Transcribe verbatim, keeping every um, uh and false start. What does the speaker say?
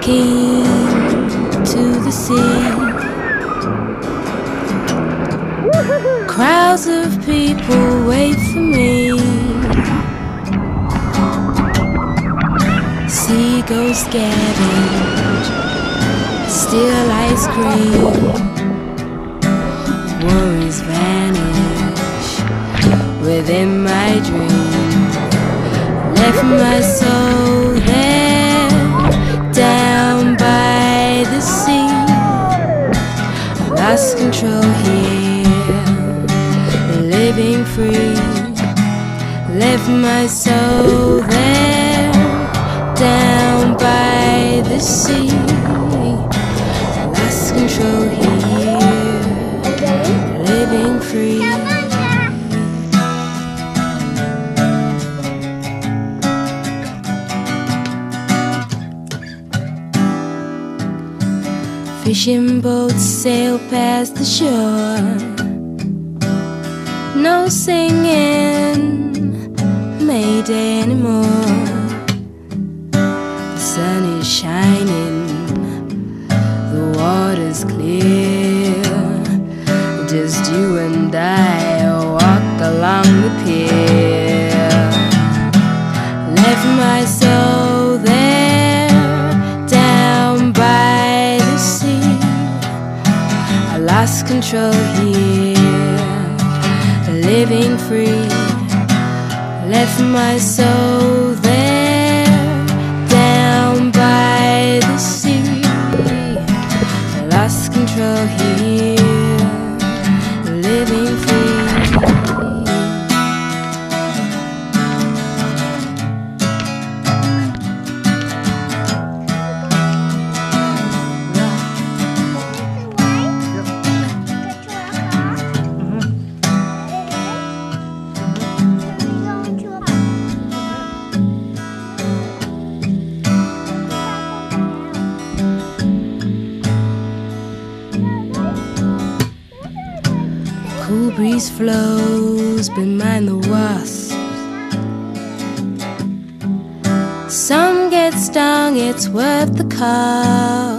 walking to the sea. Crowds of people wait for me. Seagulls scavenge, steal ice cream. Worries vanish within my dream. Left my soul there, down by the sea. Lost control here, living free. Left my soul there, down by the sea. Lost control here, living free. Fishing boats sail past the shore. No singing Mayday anymore. The sun is shining, the water's clear. Just you and I walk along the pier. Left my soul there, down by the sea. I lost control here, living free. Left my soul there, down by the sea. I lost control here, living free. Cool breeze flows behind the wasps. Some get stung, it's worth the cost.